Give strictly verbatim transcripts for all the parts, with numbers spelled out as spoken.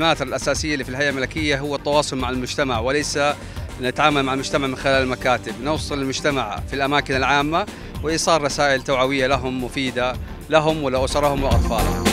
الخدمات الأساسية اللي في الهيئة الملكية هو التواصل مع المجتمع، وليس نتعامل مع المجتمع من خلال المكاتب. نوصل للمجتمع في الأماكن العامة وإيصال رسائل توعوية لهم مفيدة لهم ولأسرهم وأطفالهم.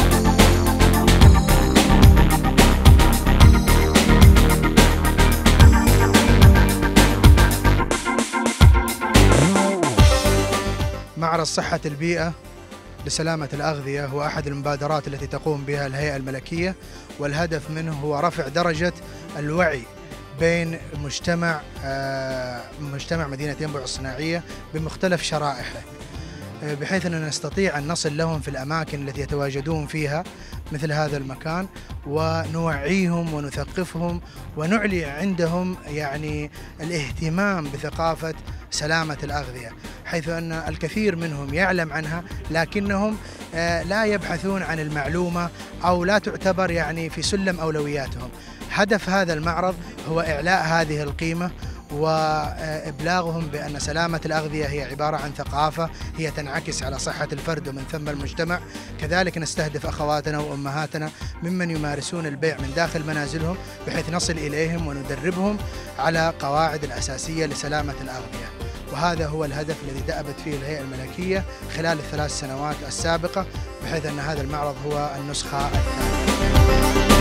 معرض صحة البيئة لسلامة الأغذية هو أحد المبادرات التي تقوم بها الهيئة الملكية، والهدف منه هو رفع درجة الوعي بين مجتمع مجتمع مدينة ينبع الصناعية بمختلف شرائحه، بحيث أننا نستطيع أن نصل لهم في الأماكن التي يتواجدون فيها مثل هذا المكان، ونوعيهم ونثقفهم ونعلي عندهم يعني الاهتمام بثقافة سلامة الأغذية، حيث أن الكثير منهم يعلم عنها لكنهم لا يبحثون عن المعلومة أو لا تعتبر يعني في سلم أولوياتهم. هدف هذا المعرض هو إعلاء هذه القيمة وإبلاغهم بأن سلامة الأغذية هي عبارة عن ثقافة هي تنعكس على صحة الفرد ومن ثم المجتمع. كذلك نستهدف أخواتنا وأمهاتنا ممن يمارسون البيع من داخل منازلهم، بحيث نصل إليهم وندربهم على قواعد الأساسية لسلامة الأغذية. وهذا هو الهدف الذي دأبت فيه الهيئة الملكية خلال الثلاث سنوات السابقة، بحيث أن هذا المعرض هو النسخة الثانية.